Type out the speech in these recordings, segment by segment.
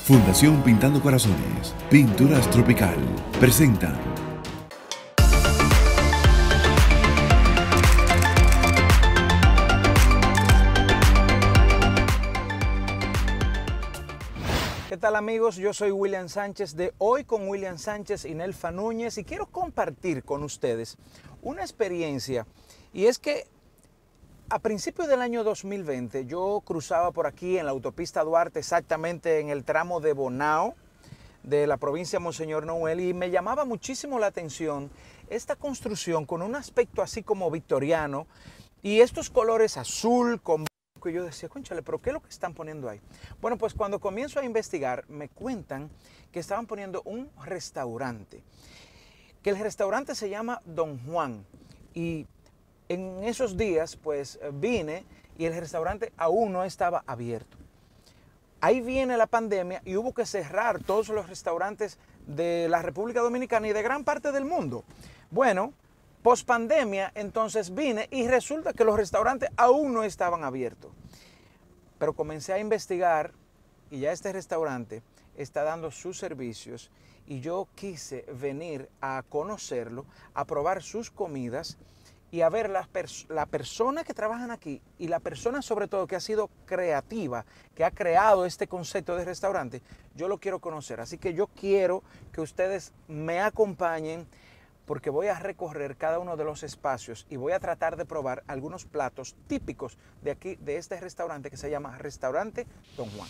Fundación Pintando Corazones, Pinturas Tropical, presentan. ¿Qué tal amigos? Yo soy William Sánchez de Hoy con William Sánchez y Nelfa Núñez y quiero compartir con ustedes una experiencia, y es que a principios del año 2020 yo cruzaba por aquí en la autopista Duarte, exactamente en el tramo de Bonao, de la provincia de Monseñor Noel, y me llamaba muchísimo la atención esta construcción con un aspecto así como victoriano y estos colores azul con blanco, y yo decía, cónchale, pero ¿qué es lo que están poniendo ahí? Bueno, pues cuando comienzo a investigar me cuentan que estaban poniendo un restaurante, que el restaurante se llama Don Juan, y en esos días pues vine y el restaurante aún no estaba abierto. Ahí viene la pandemia y hubo que cerrar todos los restaurantes de la República Dominicana y de gran parte del mundo. Bueno, post pandemia entonces vine y resulta que los restaurantes aún no estaban abiertos. Pero comencé a investigar y ya este restaurante está dando sus servicios y yo quise venir a conocerlo, a probar sus comidas y a ver la persona que trabajan aquí y la persona sobre todo que ha sido creativa, que ha creado este concepto de restaurante, yo lo quiero conocer. Así que yo quiero que ustedes me acompañen porque voy a recorrer cada uno de los espacios y voy a tratar de probar algunos platos típicos de aquí, de este restaurante que se llama Restaurante Don Juan.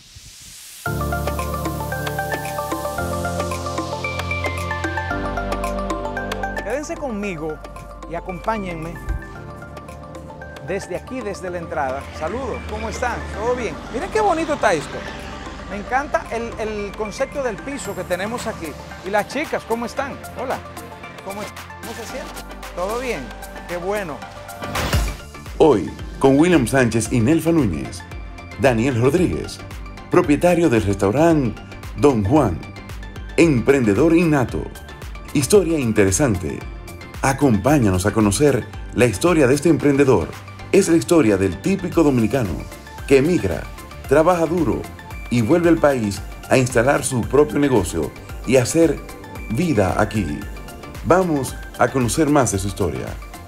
Quédense conmigo y acompáñenme desde aquí, desde la entrada. Saludos, ¿cómo están? ¿Todo bien? Miren qué bonito está esto. Me encanta el concepto del piso que tenemos aquí. Y las chicas, ¿cómo están? Hola, ¿cómo se sienten? ¿Todo bien? Qué bueno. Hoy, con William Sánchez y Nelfa Núñez, Daniel Rodríguez, propietario del restaurante Don Juan, emprendedor innato, historia interesante. Acompáñanos a conocer la historia de este emprendedor. Es la historia del típico dominicano que emigra, trabaja duro y vuelve al país a instalar su propio negocio y hacer vida aquí. Vamos a conocer más de su historia.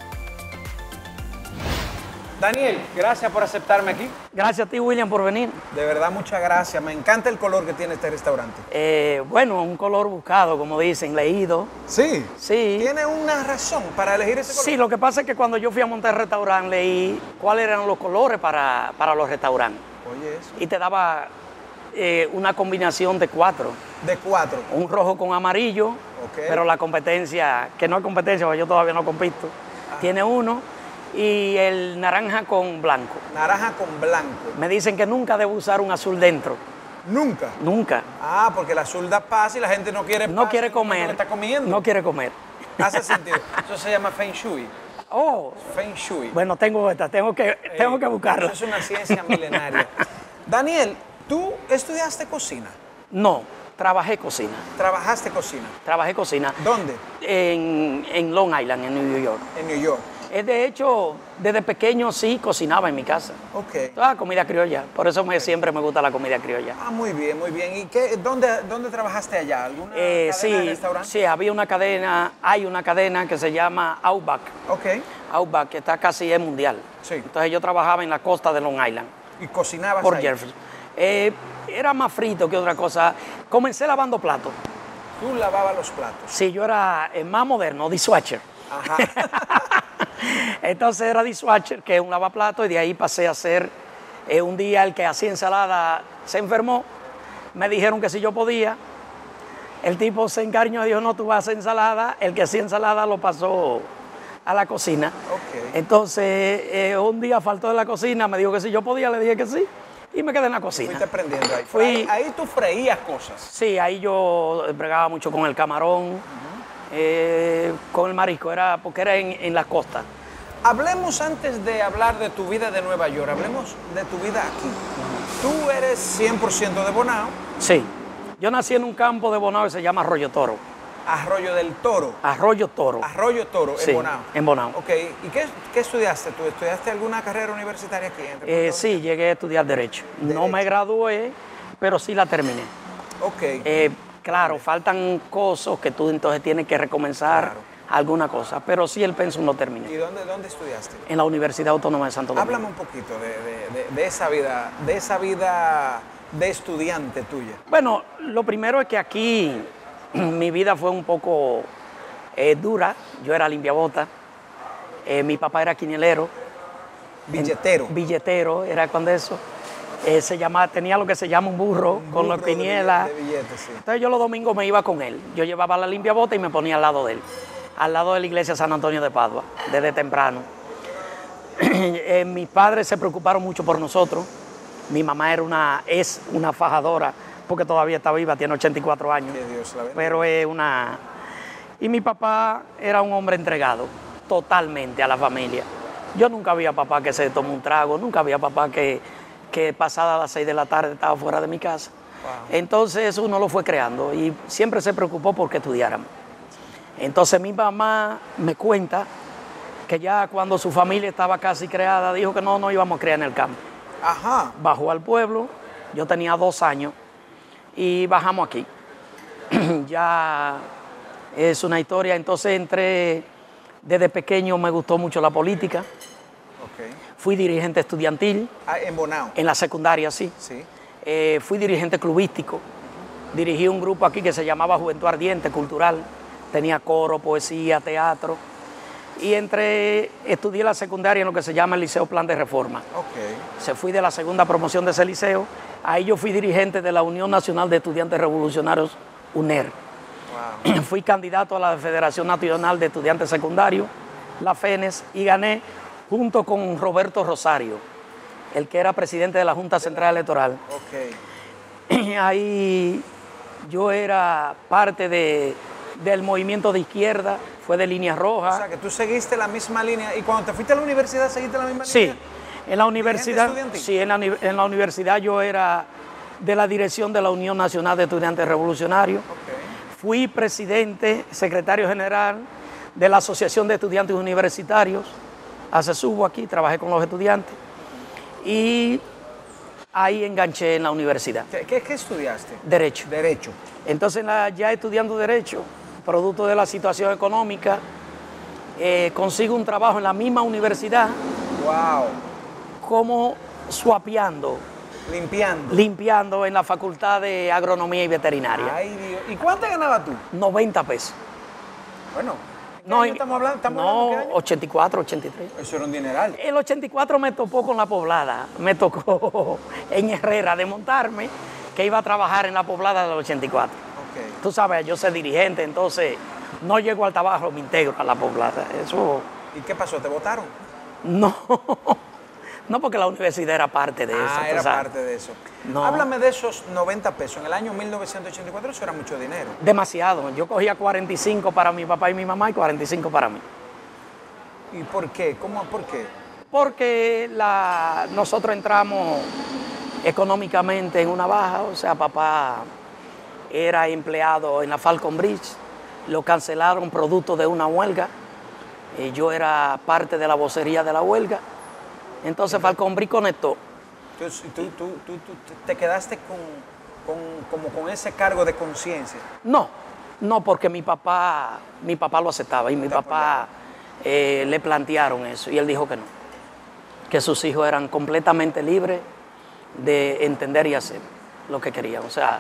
Daniel, gracias por aceptarme aquí. Gracias a ti, William, por venir. De verdad, muchas gracias. Me encanta el color que tiene este restaurante. Bueno, un color buscado, como dicen, leído. Sí. Sí. ¿Tiene una razón para elegir ese color? Sí, lo que pasa es que cuando yo fui a montar el restaurante, leí cuáles eran los colores para los restaurantes. Oye, eso. Y te daba una combinación de 4. De 4. Un rojo con amarillo, Okay. Pero la competencia, que no hay competencia, porque yo todavía no compito, tiene 1. Y el naranja con blanco. Naranja con blanco. Me dicen que nunca debo usar un azul dentro. ¿Nunca? Nunca. Ah, porque el azul da paz y la gente no quiere paz. No quiere comer. Está comiendo. No quiere comer. Hace sentido. Eso se llama Feng Shui. Oh. Feng Shui. Bueno, tengo que buscarla. Eso es una ciencia milenaria. Daniel, ¿tú estudiaste cocina? No, trabajé cocina. ¿Trabajaste cocina? Trabajé cocina. ¿Dónde? En Long Island, en New York. En New York. De hecho, desde pequeño sí cocinaba en mi casa. Ok. Toda comida criolla. Por eso siempre me gusta la comida criolla. Ah, muy bien, muy bien. ¿Y dónde trabajaste allá? ¿Alguna cadena de restaurante? Sí, había una cadena, hay una cadena que se llama Outback. Ok. Outback, que está casi es mundial. Sí. Entonces yo trabajaba en la costa de Long Island. ¿Y cocinabas Por ahí? Jefferson. Era más frito que otra cosa. Comencé lavando platos. ¿Tú lavabas los platos? Sí, yo era más moderno, dishwasher. Ajá. Entonces era dishwasher, que es un lavaplatos, y de ahí pasé a ser un día el que hacía ensalada se enfermó. Me dijeron que si yo podía. El tipo se encariñó y dijo, no, tú vas a hacer ensalada. El que hacía ensalada lo pasó a la cocina. Okay. Entonces un día faltó de la cocina, me dijo que si yo podía, le dije que sí. Y me quedé en la cocina. Fuiste aprendiendo ahí. Ahí tú freías cosas. Sí, ahí yo bregaba mucho con el camarón, con el marisco, porque era en la costa. Hablemos antes de hablar de tu vida de Nueva York, hablemos de tu vida aquí. Tú eres 100% de Bonao. Sí, yo nací en un campo de Bonao que se llama Arroyo Toro. Arroyo del Toro. Arroyo Toro. Arroyo Toro, sí, en Bonao. En Bonao. Ok, ¿y qué estudiaste tú? ¿Estudiaste alguna carrera universitaria aquí? Sí, llegué a estudiar Derecho. No me gradué, pero sí la terminé. Ok. Claro, faltan cosas que tú entonces tienes que recomenzar Claro. alguna cosa, pero sí el pensum lo terminé. ¿Y dónde estudiaste? En la Universidad Autónoma de Santo Domingo. Háblame un poquito de esa vida de estudiante tuya. Bueno, lo primero es que aquí mi vida fue un poco dura. Yo era limpiabota, mi papá era quinelero. Billetero. Billetero, era cuando eso. Tenía lo que se llama un burro con los quinielas. De billetes, sí. Entonces yo los domingos me iba con él. Yo llevaba la limpiabota y me ponía al lado de él, al lado de la iglesia San Antonio de Padua, desde temprano. Mis padres se preocuparon mucho por nosotros. Mi mamá es una fajadora, porque todavía está viva, tiene 84 años. Que Dios la bendiga. Pero es una... Y mi papá era un hombre entregado totalmente a la familia. Yo nunca vi a papá que se tomó un trago, nunca vi a papá que pasada las 6 de la tarde estaba fuera de mi casa. Wow. Entonces uno lo fue creando y siempre se preocupó porque estudiáramos. Entonces mi mamá me cuenta que ya cuando su familia estaba casi creada, dijo que no íbamos a criar en el campo. Ajá. Bajó al pueblo, yo tenía 2 años y bajamos aquí. Ya es una historia, entonces desde pequeño me gustó mucho la política, Ok. fui dirigente estudiantil, En Bonao. en la secundaria, sí. Sí. Fui dirigente clubístico, dirigí un grupo aquí que se llamaba Juventud Ardiente Cultural, tenía coro, poesía, teatro, y estudié la secundaria en lo que se llama el Liceo Plan de Reforma. Ok. Fui de la segunda promoción de ese liceo, ahí yo fui dirigente de la Unión Nacional de Estudiantes Revolucionarios, UNER. Wow. Fui candidato a la Federación Nacional de Estudiantes Secundarios, la FENES, y gané junto con Roberto Rosario, el que era presidente de la Junta Central Electoral. Ok. Ahí yo era parte del movimiento de izquierda, fue de Línea Roja. O sea, que tú seguiste la misma línea. ¿Y cuando te fuiste a la universidad, seguiste la misma Sí, línea? en la universidad, estudiantil? sí, en la universidad yo era de la dirección de la Unión Nacional de Estudiantes Revolucionarios. Ok. Fui presidente, secretario general de la Asociación de Estudiantes Universitarios, ACESUBO aquí, trabajé con los estudiantes y ahí enganché en la universidad. ¿Qué estudiaste? Derecho. Derecho. Entonces, ya estudiando Derecho, producto de la situación económica, consigo un trabajo en la misma universidad Wow. como swapeando, limpiando en la Facultad de Agronomía y Veterinaria. Ay, Dios. ¿Y cuánto ganabas tú? 90 pesos. Bueno, ¿qué No, año estamos hablando? no, ¿Qué año? 84, 83. Eso era un dineral. El 84 me topó con la poblada, me tocó en Herrera de montarme, que iba a trabajar en la poblada del 84. Ok. Tú sabes, yo soy dirigente, entonces no llego al trabajo, me integro a la poblada. Eso ¿Y qué pasó? ¿Te votaron? no, no porque la universidad era parte de eso. tú Era sabes. parte de eso. No. Háblame de esos 90 pesos. En el año 1984 eso era mucho dinero. Demasiado. Yo cogía 45 para mi papá y mi mamá y 45 para mí. ¿Y por qué? ¿Por qué? Porque nosotros entramos económicamente en una baja, o sea, papá era empleado en la Falcon Bridge, lo cancelaron producto de una huelga, y yo era parte de la vocería de la huelga, entonces Falcon Bridge conectó. Entonces, tú te quedaste con ese cargo de conciencia. No, porque mi papá lo aceptaba y mi papá le plantearon eso y él dijo que no, que sus hijos eran completamente libres de entender y hacer lo que querían. O sea,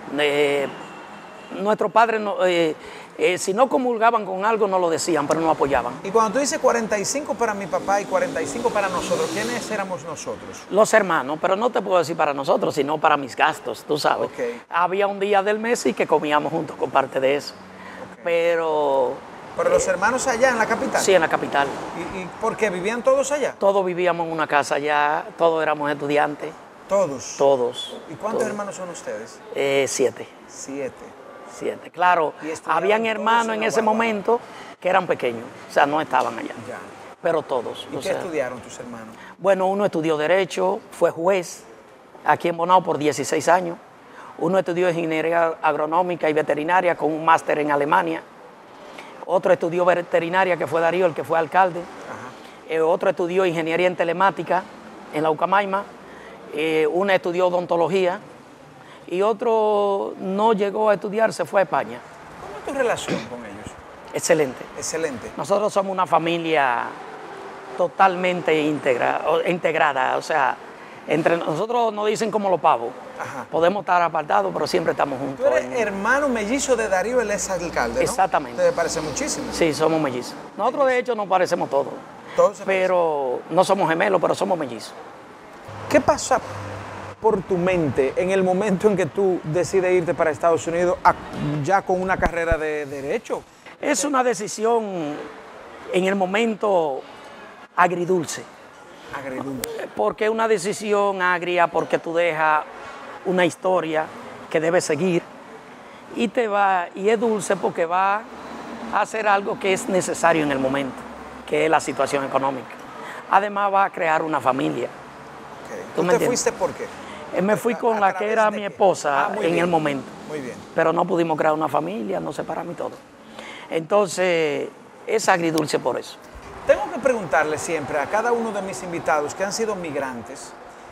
nuestros padres, si no comulgaban con algo, no lo decían, pero no apoyaban. Y cuando tú dices 45 para mi papá y 45 para nosotros, ¿quiénes éramos nosotros? Los hermanos, pero no te puedo decir para nosotros, sino para mis gastos, tú sabes. Ok. Había un día del mes y que comíamos juntos con parte de eso. Ok. Pero Pero los hermanos allá en la capital. sí, en la capital. ¿Y por qué? ¿Vivían todos allá? Todos vivíamos en una casa allá, todos éramos estudiantes, Todos. todos. ¿Y cuántos todos. hermanos son ustedes? 7. 7. Claro, Y estudiaban habían todos hermanos en en la ese Guaguana. momento que eran pequeños, o sea, no estaban allá, Ya. pero todos. ¿Y o qué sea, estudiaron tus hermanos? Bueno, uno estudió Derecho, fue juez aquí en Bonao por 16 años. Uno estudió Ingeniería Agronómica y Veterinaria con un máster en Alemania. Otro estudió Veterinaria, que fue Darío, el que fue alcalde. Ajá. Otro estudió Ingeniería en Telemática en la Ucamaima. Una estudió Odontología. y otro no llegó a estudiar, se fue a España. ¿Cómo es tu relación con ellos? Excelente. Excelente. Nosotros somos una familia totalmente integrada, o sea, entre nosotros nos dicen como los pavos. Ajá. Podemos estar apartados, pero siempre estamos juntos. Tú eres hermano mellizo de Darío, el exalcalde, ¿no? Exactamente. Te parece muchísimo. Sí, somos mellizos. Nosotros de hecho nos parecemos todos, Todos se pero no somos gemelos, pero somos mellizos. ¿Qué pasa por tu mente en el momento en que tú decides irte para Estados Unidos ya con una carrera de Derecho? Es una decisión en el momento agridulce, Agridulce. porque es una decisión agria, porque tú dejas una historia que debes seguir y es dulce porque va a hacer algo que es necesario en el momento, que es la situación económica. Además va a crear una familia. Okay. ¿Tú me te entiendes? fuiste por qué? Me fui con la que través era de mi qué? esposa Muy en bien. el momento, Muy bien. pero no pudimos crear una familia, nos separamos y todo. Entonces es agridulce por eso. Tengo que preguntarle siempre a cada uno de mis invitados que han sido migrantes,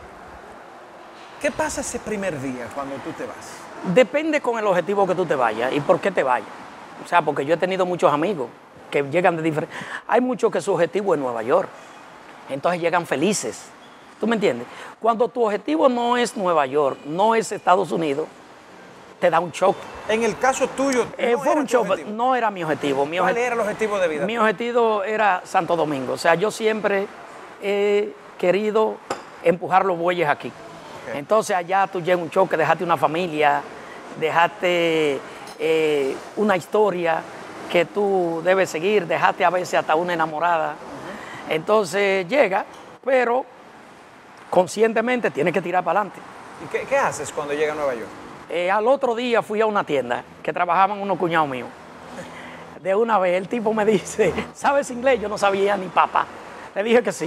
¿qué pasa ese primer día cuando tú te vas? Depende con el objetivo que tú te vayas y por qué te vayas. O sea, porque yo he tenido muchos amigos que llegan de diferentes... Hay muchos que su objetivo es Nueva York, entonces llegan felices. ¿Tú me entiendes? Cuando tu objetivo no es Nueva York, no es Estados Unidos, te da un shock. En el caso tuyo, no Fue era un tu shock, objetivo. no era mi objetivo. ¿Cuál era el objetivo de vida? Mi objetivo era Santo Domingo. O sea, yo siempre he querido empujar los bueyes aquí. Okay. Entonces allá tú llegas un choque, dejaste una familia, dejaste una historia que tú debes seguir, dejaste a veces hasta una enamorada. Entonces llega, pero conscientemente tienes que tirar para adelante. ¿Y qué haces cuando llega a Nueva York? Al otro día fui a una tienda que trabajaban unos cuñados míos. De una vez el tipo me dice, ¿sabes inglés? Yo no sabía ni papá. Le dije que sí.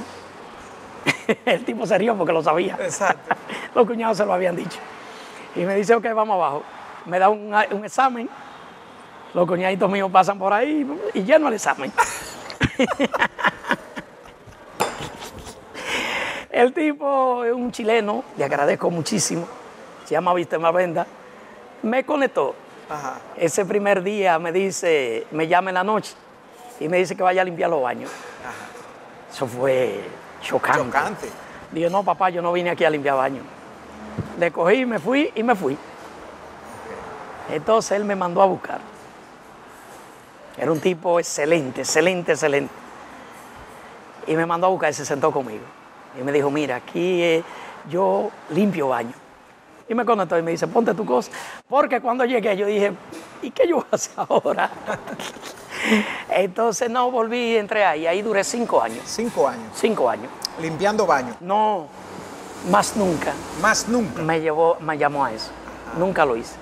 El tipo se rió porque lo sabía. Exacto. Los cuñados se lo habían dicho. Y me dice, ok, vamos abajo. Me da un examen. Los cuñaditos míos pasan por ahí y lleno el examen. El tipo es un chileno, le agradezco muchísimo. Se llama Víctor Mavenda. Me conectó. Ajá. Ese primer día me dice, me llama en la noche y me dice que vaya a limpiar los baños. Ajá. Eso fue chocante. Chocante. Digo, no, papá, yo no vine aquí a limpiar baños. Le cogí, me fui y me fui. Entonces él me mandó a buscar. Era un tipo excelente, excelente, excelente. Y me mandó a buscar y se sentó conmigo. Y me dijo, mira, aquí yo limpio baños. Y me conectó y me dice, ponte tu cosa. Porque cuando llegué yo dije, ¿y qué yo voy a hacer ahora? Entonces no, volví y entré ahí. Ahí duré 5 años. 5 años. 5 años. Limpiando baños. No, más nunca Más nunca. me llamó a eso. Ajá. Nunca lo hice.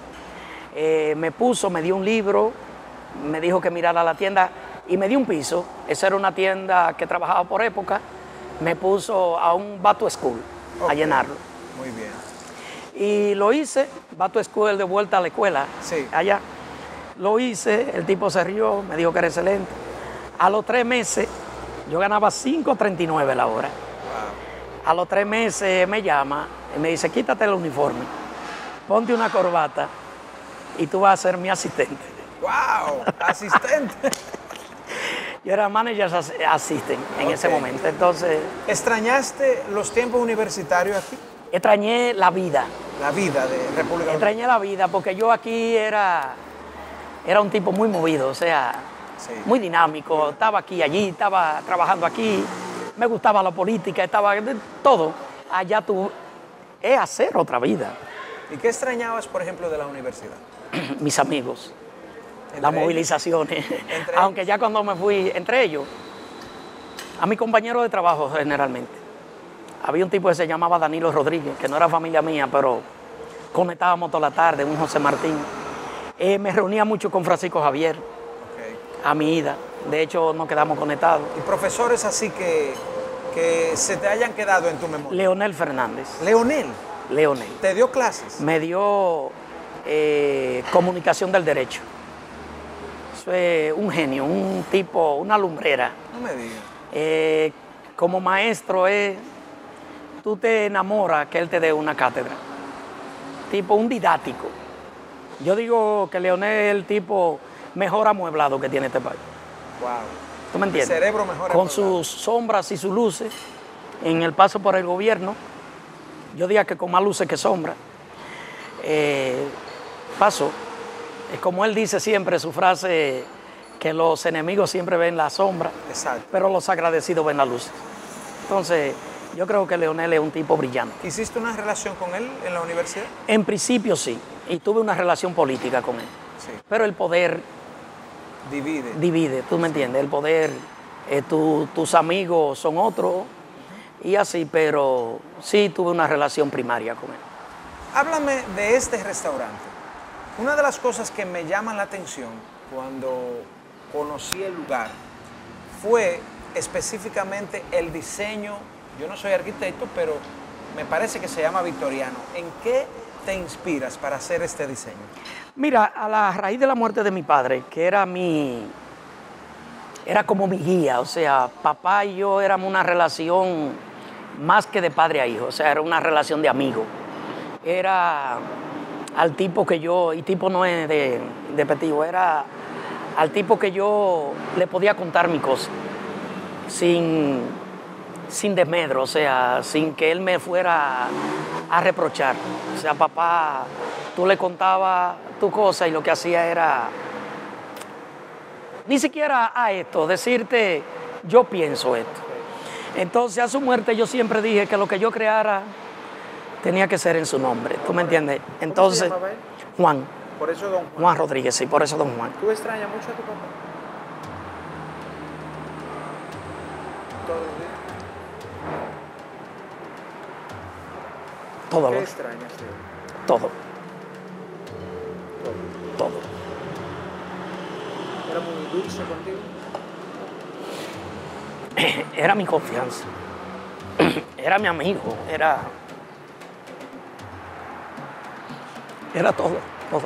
Me dio un libro, me dijo que mirara la tienda y me dio un piso. Esa era una tienda que trabajaba por época. Me puso a un back to school a Ok. llenarlo. Muy bien. Y lo hice, back to school de vuelta a la escuela, Sí. allá. Lo hice, el tipo se rió, me dijo que era excelente. A los 3 meses, yo ganaba 5.39 la hora. Wow. A los 3 meses me llama y me dice, quítate el uniforme, ponte una corbata y tú vas a ser mi asistente. ¡Wow! Asistente. Yo era manager assistant en ese Ok. momento. Entonces, ¿Extrañaste los tiempos universitarios aquí? extrañé la vida. La vida de República Dominicana. Extrañé la vida porque yo aquí era un tipo muy movido, o sea, Sí. muy dinámico. Estaba aquí, allí, estaba trabajando aquí, me gustaba la política, estaba todo. Allá es hacer otra vida. ¿Y qué extrañabas, por ejemplo, de la universidad? Mis amigos, Entre las ellos. movilizaciones. Entre Aunque ya cuando me fui, entre ellos, a mi compañero de trabajo generalmente. Había un tipo que se llamaba Danilo Rodríguez, que no era familia mía, pero conectábamos toda la tarde, un José Martín. Me reunía mucho con Francisco Javier, Ok. a mi ida. De hecho, nos quedamos conectados. ¿Y profesores así que se te hayan quedado en tu memoria? Leonel Fernández. Leonel, Leonel. ¿te dio clases? Me dio comunicación del derecho. Eso es un genio, un tipo, una lumbrera. No me digas. Como maestro tú te enamoras que él te dé una cátedra. tipo, un didáctico. Yo digo que Leonel es el tipo mejor amueblado que tiene este país. Wow. ¿Tú me entiendes? El cerebro mejor Con amueblado. sus sombras y sus luces en el paso por el gobierno. Yo diría que con más luces que sombras. Paso. Es como él dice siempre, su frase, que los enemigos siempre ven la sombra, Exacto. pero los agradecidos ven la luz. Entonces, yo creo que Leonel es un tipo brillante. ¿Hiciste una relación con él en la universidad? En principio sí, y tuve una relación política con él. Sí. Pero el poder divide, ¿tú me entiendes? El poder, tus amigos son otros y así, pero sí tuve una relación primaria con él. Háblame de este restaurante. Una de las cosas que me llaman la atención cuando conocí el lugar fue específicamente el diseño. Yo no soy arquitecto, pero me parece que se llama victoriano. ¿En qué te inspiras para hacer este diseño? Mira, a la raíz de la muerte de mi padre, que era como mi guía, o sea, papá y yo éramos una relación más que de padre a hijo, o sea, era una relación de amigo. Era al tipo que yo, y tipo no es de petivo, era al tipo que yo le podía contar mi cosa, sin desmedro, o sea, sin que él me fuera a reprochar. O sea, papá, tú le contabas tu cosa y lo que hacía era, ni siquiera a esto, decirte, yo pienso esto. Entonces, a su muerte yo siempre dije que lo que yo creara tenía que ser en su nombre, ¿tú me entiendes? Entonces, ¿Cómo se llamaba él? Juan. Por eso don Juan. Juan Rodríguez, sí, por eso don Juan. ¿Tú extrañas mucho a tu papá? Todos los días. Todo ¿Qué lo, extrañas de él? todo, todo. ¿Era muy dulce contigo? Era mi confianza, era mi amigo, era todo.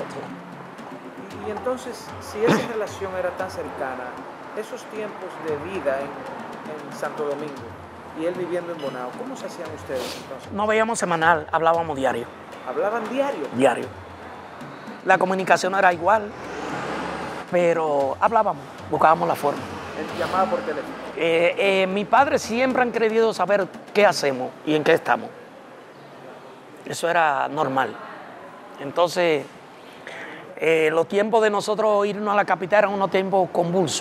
Y entonces, si esa relación era tan cercana, esos tiempos de vida en Santo Domingo y él viviendo en Bonao, ¿cómo se hacían ustedes entonces? No veíamos semanal, hablábamos diario. ¿Hablaban diario? Diario. La comunicación no era igual, pero hablábamos, buscábamos la forma. Él llamaba por teléfono. Mi padre siempre han querido saber qué hacemos y en qué estamos. Eso era normal. Entonces, los tiempos de nosotros irnos a la capital eran unos tiempos convulsos.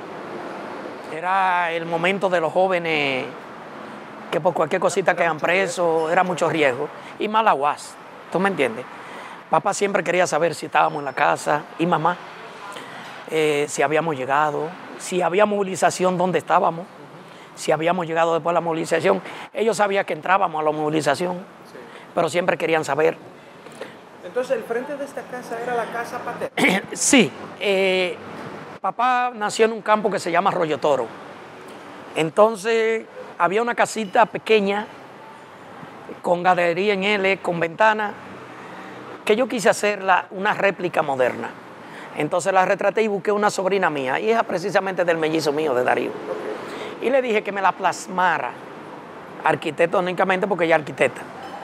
Era el momento de los jóvenes que por cualquier cosita quedan presos, era mucho riesgo. Y más la UAS, ¿tú me entiendes? Papá siempre quería saber si estábamos en la casa, y mamá, si habíamos llegado, si había movilización, dónde estábamos, si habíamos llegado después de la movilización. Ellos sabían que entrábamos a la movilización, Sí. pero siempre querían saber. Entonces, el frente de esta casa era la casa paterna. Sí, papá nació en un campo que se llama Arroyo Toro. Entonces, había una casita pequeña, con galería en L, con ventana, que yo quise hacerla una réplica moderna. Entonces la retraté y busqué una sobrina mía, hija precisamente del mellizo mío, de Darío. Y le dije que me la plasmara arquitectónicamente, porque ella es arquitecta.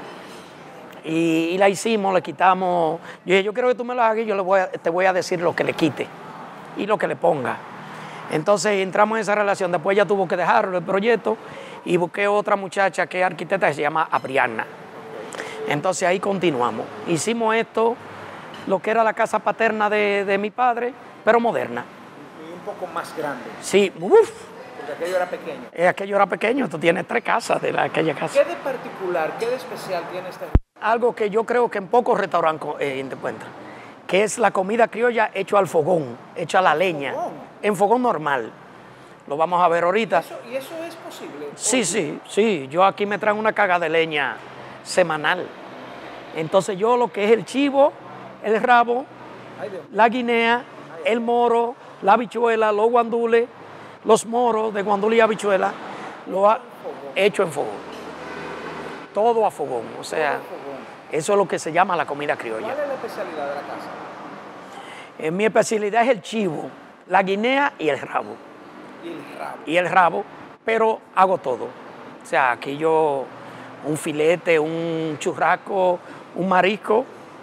Y la hicimos, le quitamos. Yo dije, yo quiero que tú me lo hagas y yo te voy a decir lo que le quite y lo que le ponga. Entonces entramos en esa relación. Después ella tuvo que dejarlo, el proyecto, y busqué otra muchacha que es arquitecta que se llama Abriana. Entonces ahí continuamos. Hicimos esto, lo que era la casa paterna de mi padre, pero moderna. Y un poco más grande, Sí, porque aquello era pequeño. aquello era pequeño, tú tienes 3 casas de aquella casa. ¿Qué de particular, qué de especial tiene esta? Algo que yo creo que en pocos restaurantes encuentran, que es la comida criolla hecha al fogón, hecha a la leña, fogón? en fogón normal. Lo vamos a ver ahorita. ¿Y eso es posible? Sí. Yo aquí me traigo una caga de leña semanal. Entonces yo lo que es el chivo, el rabo, Ay, Dios. la guinea, el moro, la habichuela, los guandules, los moros de guandule y habichuela, lo ha hecho en fogón. Todo a fogón, o sea, eso es lo que se llama la comida criolla. ¿Cuál es la especialidad de la casa? Mi especialidad es el chivo, la guinea y el rabo. Y el rabo. Pero hago todo. O sea, aquí yo un filete, un churrasco, un marisco,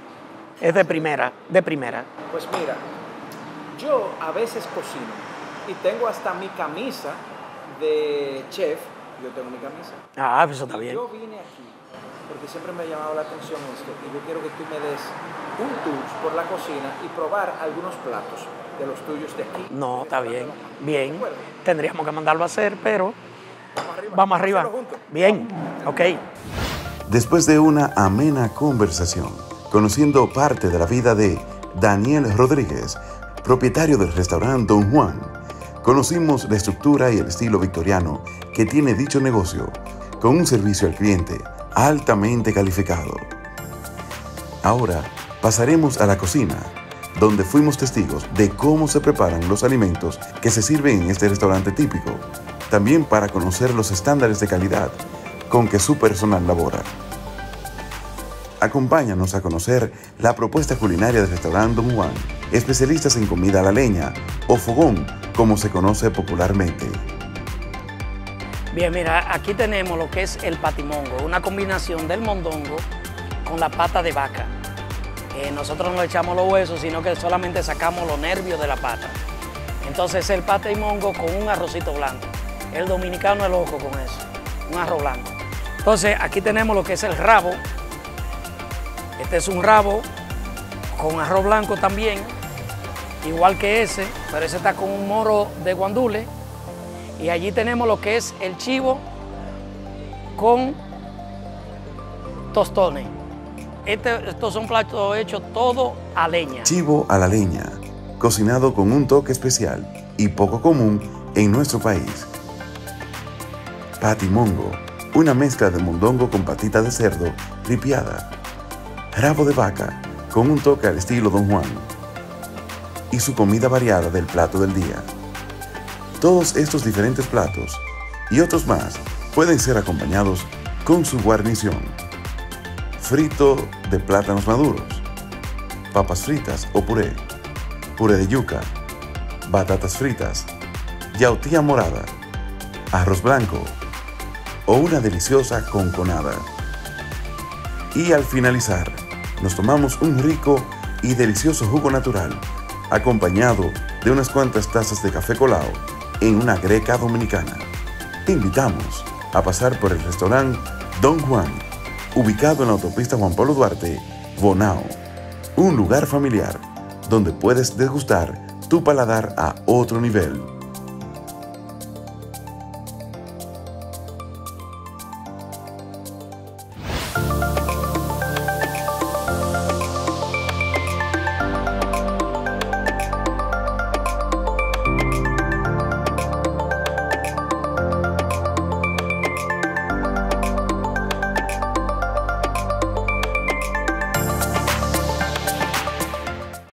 es de primera, de primera. Pues mira, yo a veces cocino y tengo hasta mi camisa de chef. Yo tengo mi camisa. Ah, pues eso está bien. Yo vine aquí porque siempre me ha llamado la atención esto y yo quiero que tú me des un tour por la cocina y probar algunos platos de los tuyos de aquí. No, está bien. Bien. ¿De acuerdo? Tendríamos que mandarlo a hacer, pero Vamos arriba. hacerlo juntos. Bien, ok. Después de una amena conversación, conociendo parte de la vida de Daniel Rodríguez, propietario del restaurante Don Juan, conocimos la estructura y el estilo victoriano que tiene dicho negocio, con un servicio al cliente altamente calificado. Ahora pasaremos a la cocina, donde fuimos testigos de cómo se preparan los alimentos que se sirven en este restaurante típico, también para conocer los estándares de calidad con que su personal labora. Acompáñanos a conocer la propuesta culinaria del restaurante Don Juan, especialistas en comida a la leña o fogón, como se conoce popularmente. Bien, mira, aquí tenemos lo que es el patimongo, una combinación del mondongo con la pata de vaca. Nosotros no le echamos los huesos, sino que solamente sacamos los nervios de la pata. Entonces el patimongo con un arrocito blanco. El dominicano es loco con eso, un arroz blanco. Entonces aquí tenemos lo que es el rabo. Este es un rabo con arroz blanco también, igual que ese, pero ese está con un moro de guandule. Y allí tenemos lo que es el chivo con tostones. Estos son platos hechos todo a leña. Chivo a la leña, cocinado con un toque especial y poco común en nuestro país. Patimongo, una mezcla de mondongo con patita de cerdo ripiada. Rabo de vaca, con un toque al estilo Don Juan. Y su comida variada del plato del día. Todos estos diferentes platos y otros más pueden ser acompañados con su guarnición. Frito de plátanos maduros, papas fritas o puré de yuca, batatas fritas, yautía morada, arroz blanco o una deliciosa conconada. Y al finalizar, nos tomamos un rico y delicioso jugo natural, acompañado de unas cuantas tazas de café colado en una greca dominicana. Te invitamos a pasar por el restaurante Don Juan, ubicado en la autopista Juan Pablo Duarte, Bonao, un lugar familiar donde puedes degustar tu paladar a otro nivel.